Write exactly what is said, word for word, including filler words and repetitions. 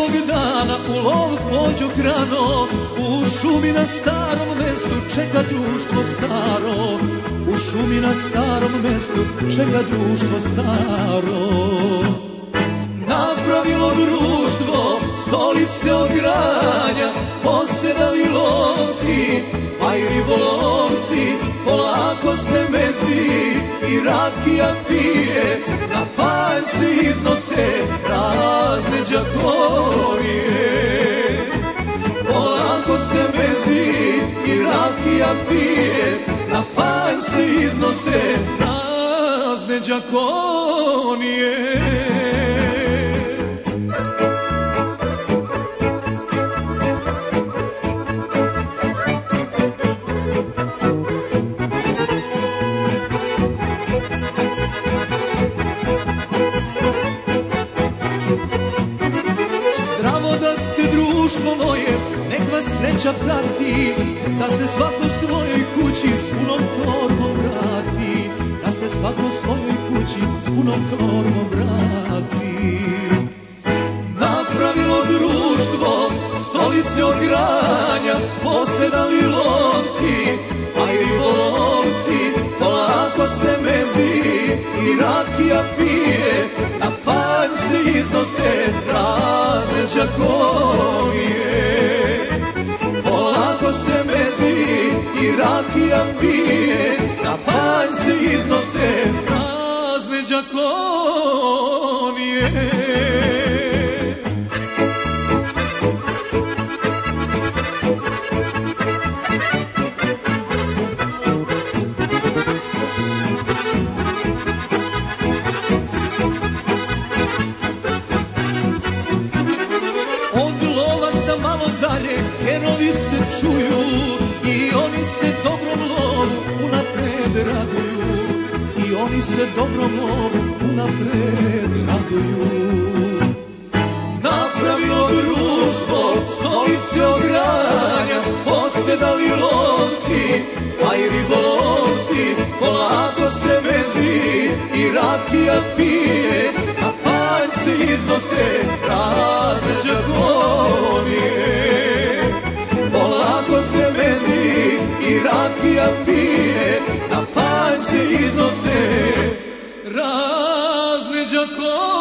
prvog dana u lov pođoh rano, u šumi na starom mestu čeka društvo staro, u šumi na starom mestu čeka društvo staro. Napravilo društvo stolice od granja, posedali lovci, pa i ribolovci, polako se mezi i rakija pije, na panj se iznose razne đakovije. Polako se mezi i rakija pije, na panj se iznose razne đakonije. Sreća prati, da se svako svojoj kući s punom torbom vrati, da se svako svojoj kući s punom torbom vrati. Napravilo društvo stolice od granja, posedali lovci, pa i ribolovci, polako se mezi i rakija pije, na panj se iznose razne đakovije. Polako se mezi i rakija pije, na panj se iznose razne đakonije. Kerovi se čuju i oni se dobrom lovu unapred raduju, i oni se dobrom lovu unapred raduju. Napravilo društvo stolice od granja, posedali lovci, pa i ribolovci, polako se mezi i rakija pije, na panj se iznose razne đakonije. Polako se mezi i rakija pije, na panj se iznose razne đakonije.